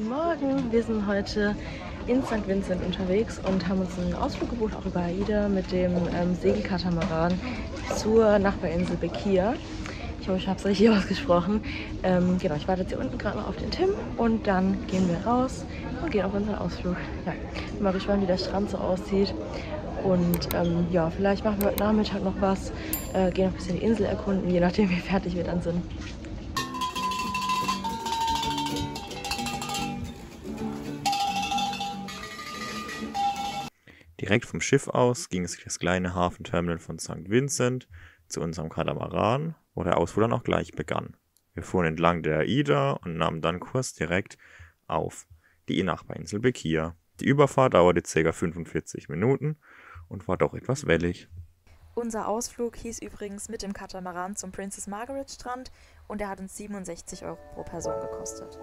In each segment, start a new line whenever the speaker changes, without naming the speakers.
Guten Morgen, wir sind heute in St. Vincent unterwegs und haben uns einen Ausflug gebucht, auch über AIDA mit dem Segelkatamaran zur Nachbarinsel Bequia. Ich hoffe, ich habe es richtig ausgesprochen. Genau, ich warte jetzt hier unten gerade noch auf den Tim und dann gehen wir raus und gehen auf unseren Ausflug. Ja, bin mal gespannt, wie der Strand so aussieht. Und ja, vielleicht machen wir heute Nachmittag noch was, gehen noch ein bisschen die Insel erkunden, je nachdem wie fertig wir dann sind.
Direkt vom Schiff aus ging es durch das kleine Hafenterminal von St. Vincent zu unserem Katamaran, wo der Ausflug dann auch gleich begann. Wir fuhren entlang der AIDA und nahmen dann Kurs direkt auf die Nachbarinsel Bequia. Die Überfahrt dauerte ca. 45 Minuten und war doch etwas wellig.
Unser Ausflug hieß übrigens mit dem Katamaran zum Princess Margaret Strand und er hat uns 67 € pro Person gekostet.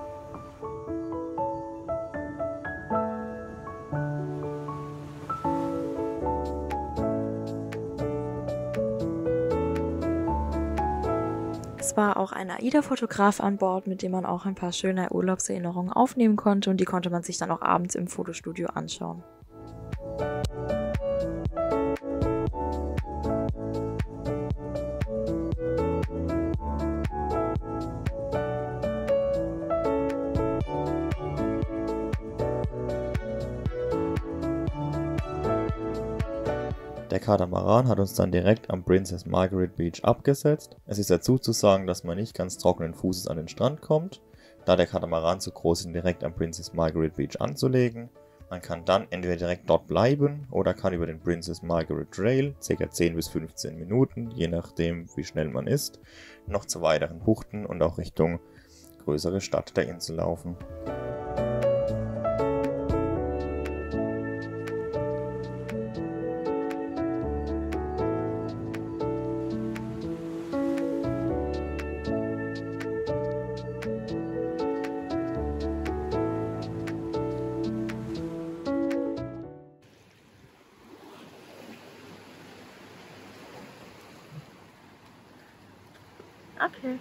Es war auch ein AIDA-Fotograf an Bord, mit dem man auch ein paar schöne Urlaubserinnerungen aufnehmen konnte und die konnte man sich dann auch abends im Fotostudio anschauen.
Der Katamaran hat uns dann direkt am Princess Margaret Beach abgesetzt. Es ist dazu zu sagen, dass man nicht ganz trockenen Fußes an den Strand kommt, da der Katamaran zu groß ist, ihn direkt am Princess Margaret Beach anzulegen. Man kann dann entweder direkt dort bleiben oder kann über den Princess Margaret Trail, ca. 10 bis 15 Minuten, je nachdem wie schnell man ist, noch zu weiteren Buchten und auch Richtung größere Stadt der Insel laufen.
Okay.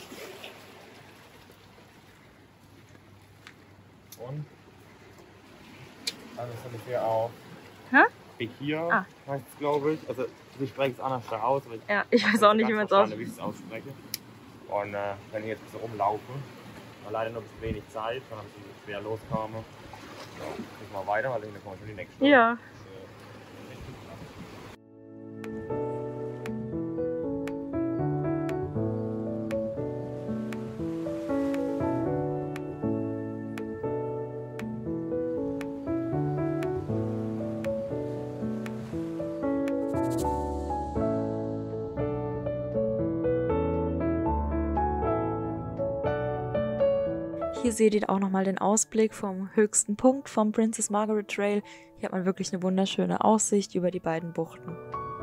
Und? Also das ist hier auch Bequia, heißt es, glaube ich. Also ich spreche es anders da aus. Aber
Ja, ich weiß auch nicht, wie man es ausspricht.
Wie ich es ausspreche. Und wenn ich jetzt ein bisschen rumlaufe, war leider nur ein bisschen wenig Zeit, dann habe ich ein bisschen schwer loskomme. So, ich mal weiter, weil dann kommen wir schon die nächste.
Ja.
Hier seht ihr auch nochmal den Ausblick vom höchsten Punkt vom Princess Margaret Trail. Hier hat man wirklich eine wunderschöne Aussicht über die beiden Buchten.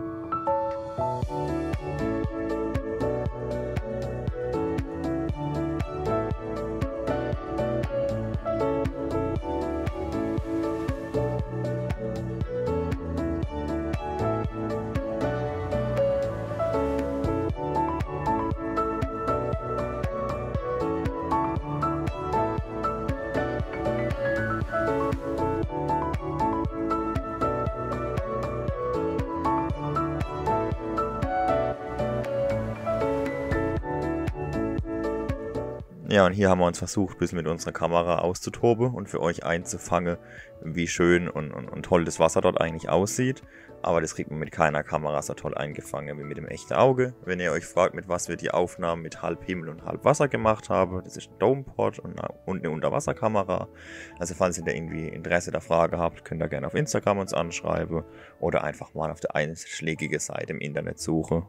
Ja, und hier haben wir uns versucht, ein bisschen mit unserer Kamera auszutoben und für euch einzufangen, wie schön und toll das Wasser dort eigentlich aussieht. Aber das kriegt man mit keiner Kamera so toll eingefangen wie mit dem echten Auge. Wenn ihr euch fragt, mit was wir die Aufnahmen mit halb Himmel und halb Wasser gemacht haben, das ist ein Domepod und eine Unterwasserkamera. Also falls ihr da irgendwie Interesse der Frage habt, könnt ihr gerne auf Instagram uns anschreiben oder einfach mal auf der einschlägigen Seite im Internet suchen.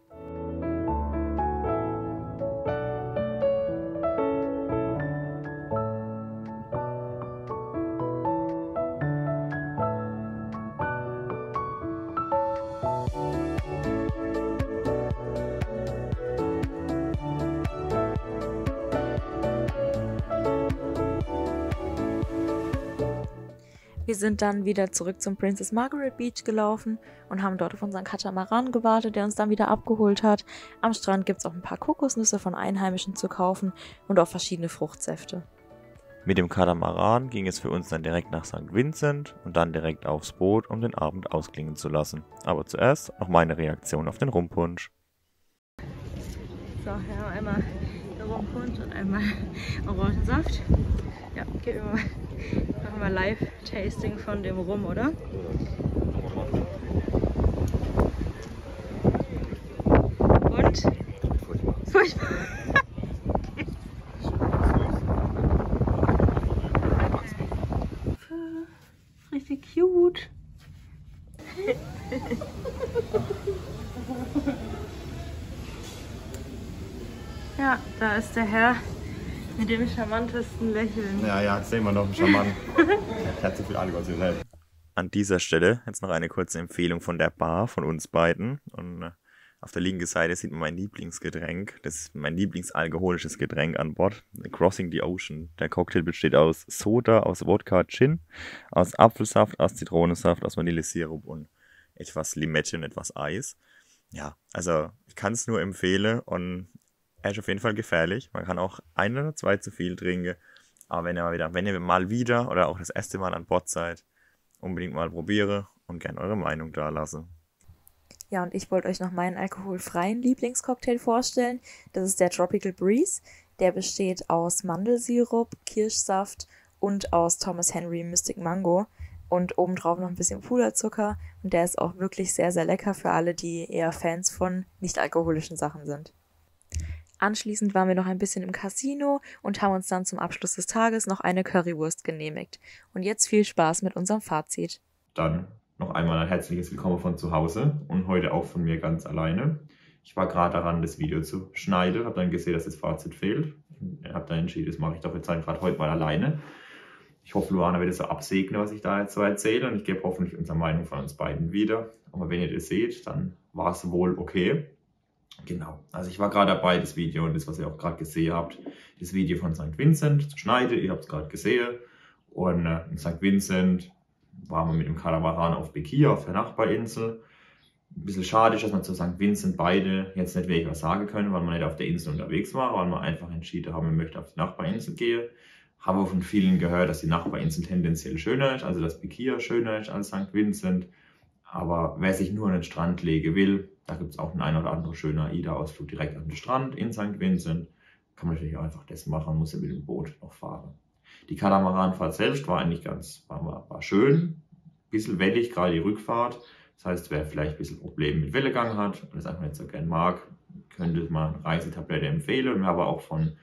Wir sind dann wieder zurück zum Princess Margaret Beach gelaufen und haben dort auf unseren Katamaran gewartet, der uns dann wieder abgeholt hat. Am Strand gibt es auch ein paar Kokosnüsse von Einheimischen zu kaufen und auch verschiedene Fruchtsäfte.
Mit dem Katamaran ging es für uns dann direkt nach St. Vincent und dann direkt aufs Boot, um den Abend ausklingen zu lassen. Aber zuerst noch meine Reaktion auf den Rumpunsch.
So, wir haben einmal Rumpunsch und einmal Orangensaft. Ja, machen wir Live-Tasting von dem Rum, oder? Und? Furchtbar. Richtig cute. Ja, da ist der Herr mit dem charmantesten Lächeln.
Ja, jetzt sehen wir noch einen Charmant. Er hat zu viel Alkohol zu selbst.
An dieser Stelle jetzt noch eine kurze Empfehlung von der Bar, von uns beiden. Und auf der linken Seite sieht man mein Lieblingsgetränk. Das ist mein lieblingsalkoholisches Getränk an Bord. Crossing the Ocean. Der Cocktail besteht aus Soda, aus Wodka, Gin, aus Apfelsaft, aus Zitronensaft, aus Vanillesirup und etwas Limette und etwas Eis. Ja, also ich kann es nur empfehlen und er ist auf jeden Fall gefährlich. Man kann auch 1 oder 2 zu viel trinken. Aber wenn ihr mal wieder oder auch das erste Mal an Bord seid, unbedingt mal probiere und gerne eure Meinung da lasse.
Ja, und ich wollte euch noch meinen alkoholfreien Lieblingscocktail vorstellen. Das ist der Tropical Breeze. Der besteht aus Mandelsirup, Kirschsaft und aus Thomas Henry Mystic Mango. Und obendrauf noch ein bisschen Puderzucker. Und der ist auch wirklich sehr, sehr lecker für alle, die eher Fans von nicht-alkoholischen Sachen sind. Anschließend waren wir noch ein bisschen im Casino und haben uns dann zum Abschluss des Tages noch eine Currywurst genehmigt. Und jetzt viel Spaß mit unserem Fazit.
Dann noch einmal ein herzliches Willkommen von zu Hause und heute auch von mir ganz alleine. Ich war gerade daran, das Video zu schneiden, habe dann gesehen, dass das Fazit fehlt. Habe dann entschieden, das mache ich doch jetzt gerade heute mal alleine. Ich hoffe, Luana wird es so absegnen, was ich da jetzt so erzähle, und ich gebe hoffentlich unsere Meinung von uns beiden wieder. Aber wenn ihr das seht, dann war es wohl okay. Genau, also ich war gerade dabei, das Video und das, was ihr auch gerade gesehen habt, das Video von St. Vincent zu schneiden. Ihr habt es gerade gesehen. Und in St. Vincent waren wir mit dem Katamaran auf Bequia, auf der Nachbarinsel. Ein bisschen schade ist, dass wir zu St. Vincent beide jetzt nicht wirklich was sagen können, weil wir nicht auf der Insel unterwegs waren, weil wir einfach entschieden haben, wir möchten auf die Nachbarinsel gehen. Habe von vielen gehört, dass die Nachbarinsel tendenziell schöner ist, also dass Bequia schöner ist als St. Vincent. Aber wer sich nur an den Strand legen will, da gibt es auch einen oder anderen schönen AIDA-Ausflug direkt an den Strand in St. Vincent. Kann man natürlich auch einfach das machen, muss ja mit dem Boot noch fahren. Die Katamaranfahrt selbst war eigentlich war schön, ein bisschen wellig, gerade die Rückfahrt. Das heißt, wer vielleicht ein bisschen Probleme mit Wellegang hat und das einfach nicht so gern mag, könnte man Reisetablette empfehlen. Und wir haben aber auch von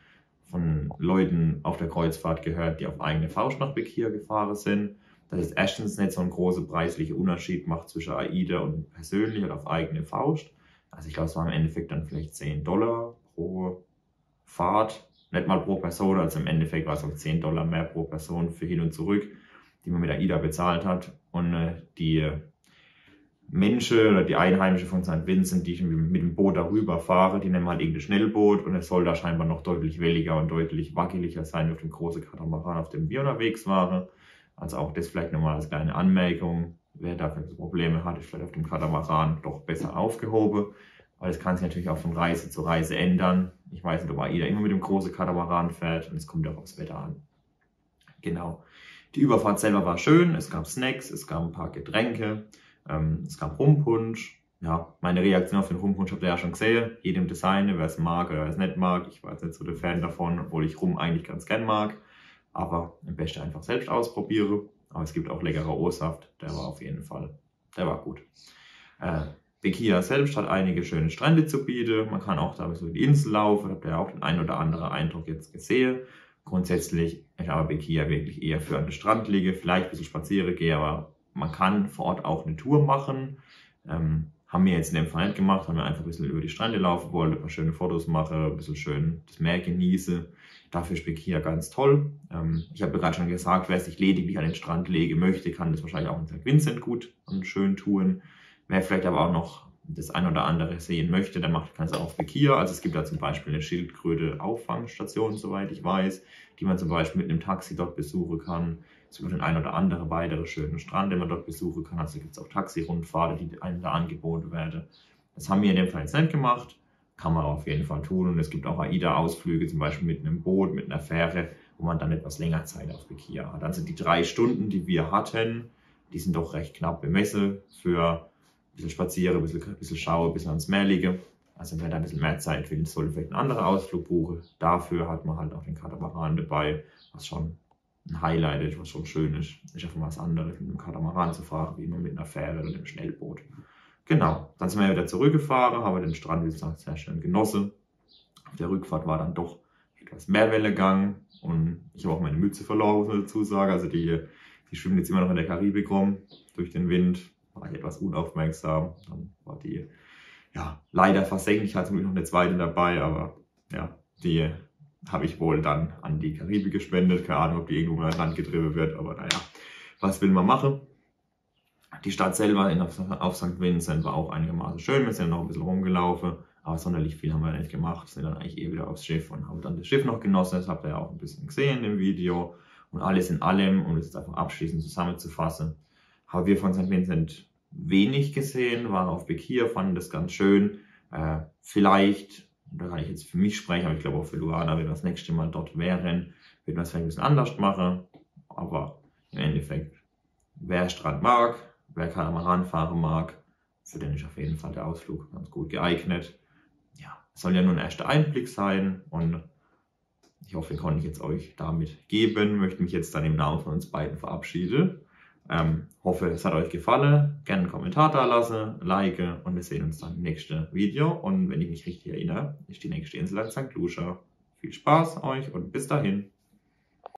Leuten auf der Kreuzfahrt gehört, die auf eigene Faust nach Bequia gefahren sind. Dass es erstens nicht so einen großen preislichen Unterschied macht zwischen AIDA und persönlich oder auf eigene Faust. Also ich glaube, es waren im Endeffekt dann vielleicht $10 pro Fahrt. Nicht mal pro Person, also im Endeffekt war es auch $10 mehr pro Person für hin und zurück, die man mit AIDA bezahlt hat. Und die Menschen oder die Einheimischen von St. Vincent, die mit dem Boot darüber fahren, die nehmen halt irgendein Schnellboot und es soll da scheinbar noch deutlich welliger und deutlich wackeliger sein auf dem großen Katamaran, auf dem wir unterwegs waren. Also auch das vielleicht nochmal als kleine Anmerkung. Wer dafür Probleme hat, ist vielleicht auf dem Katamaran doch besser aufgehoben. Aber das kann sich natürlich auch von Reise zu Reise ändern. Ich weiß nicht, ob AIDA immer mit dem großen Katamaran fährt und es kommt auch aufs Wetter an. Genau. Die Überfahrt selber war schön. Es gab Snacks, es gab ein paar Getränke, es gab Rumpunsch. Ja, meine Reaktion auf den Rumpunsch habt ihr ja schon gesehen. Jedem Design, wer es mag oder wer es nicht mag. Ich war jetzt nicht so der Fan davon, obwohl ich Rum eigentlich ganz gern mag. Aber am besten einfach selbst ausprobieren. Aber es gibt auch leckerer O-Saft, der war auf jeden Fall, der war gut. Bequia selbst hat einige schöne Strände zu bieten. Man kann auch da so die Insel laufen, habt ihr auch den einen oder anderen Eindruck jetzt gesehen. Grundsätzlich ist aber Bequia wirklich eher für an den Strand liegen, vielleicht ein bisschen spazieren gehen, aber man kann vor Ort auch eine Tour machen. Haben wir jetzt in dem Fall nicht gemacht, haben wir einfach ein bisschen über die Strände laufen wollen, ein paar schöne Fotos machen, ein bisschen schön das Meer genießen. Dafür ist Bequia ganz toll. Ich habe gerade schon gesagt, wer sich lediglich an den Strand legen möchte, kann das wahrscheinlich auch in St. Vincent gut und schön tun. Wer vielleicht aber auch noch das ein oder andere sehen möchte, der kann es auch auf Bequia. Also es gibt da zum Beispiel eine Schildkröte-Auffangstation, soweit ich weiß, die man zum Beispiel mit einem Taxi dort besuchen kann. Es gibt den ein oder andere weitere schönen Strand, den man dort besuchen kann. Also gibt es auch Taxi-Rundfahrten, die einem da angeboten werden. Das haben wir in dem Fall jetzt nicht gemacht. Kann man auf jeden Fall tun. Und es gibt auch AIDA-Ausflüge, zum Beispiel mit einem Boot, mit einer Fähre, wo man dann etwas länger Zeit auf Bekia hat. Also die 3 Stunden, die wir hatten, die sind doch recht knapp bemessen für ein bisschen spazieren, ein bisschen schauen, ein bisschen ans Meer liegen. Also wer da ein bisschen mehr Zeit will, sollte vielleicht einen anderen Ausflug buchen. Dafür hat man halt auch den Katamaran dabei, was schon ein Highlight ist, was schon schön ist. Ist einfach mal was anderes, mit dem Katamaran zu fahren, wie immer mit einer Fähre oder einem Schnellboot. Genau, dann sind wir wieder zurückgefahren, haben den Strand, wie gesagt, sehr schön genossen. Auf der Rückfahrt war dann doch etwas mehr Wellengang und ich habe auch meine Mütze verloren, muss man dazu sagen. Also die schwimmen jetzt immer noch in der Karibik rum. Durch den Wind war ich etwas unaufmerksam. Dann war die leider versenkt. Ich hatte noch eine zweite dabei, aber ja, die habe ich wohl dann an die Karibik gespendet. Keine Ahnung, ob die irgendwo mal an Land getrieben wird, aber naja, was will man machen? Die Stadt selber auf St. Vincent war auch einigermaßen schön. Wir sind noch ein bisschen rumgelaufen, aber sonderlich viel haben wir nicht gemacht. Wir sind dann eigentlich wieder aufs Schiff und haben dann das Schiff noch genossen. Das habt ihr ja auch ein bisschen gesehen im Video. Und alles in allem, um das jetzt einfach abschließend zusammenzufassen, haben wir von St. Vincent wenig gesehen, waren auf Bekia, fanden das ganz schön. Vielleicht, da kann ich jetzt für mich sprechen, aber ich glaube auch für Luana, wenn wir das nächste Mal dort wären, würden wir das vielleicht ein bisschen anders machen. Aber im Endeffekt, wer Strand mag, wer Katamaran fahren mag, für den ist auf jeden Fall der Ausflug ganz gut geeignet. Ja, es soll ja nur ein erster Einblick sein und ich hoffe, den konnte ich jetzt euch damit geben. Möchte mich jetzt dann im Namen von uns beiden verabschieden. Hoffe, es hat euch gefallen. Gerne einen Kommentar da lassen, like und wir sehen uns dann im nächsten Video. Und wenn ich mich richtig erinnere, ist die nächste Insel dann St. Lucia. Viel Spaß euch und bis dahin.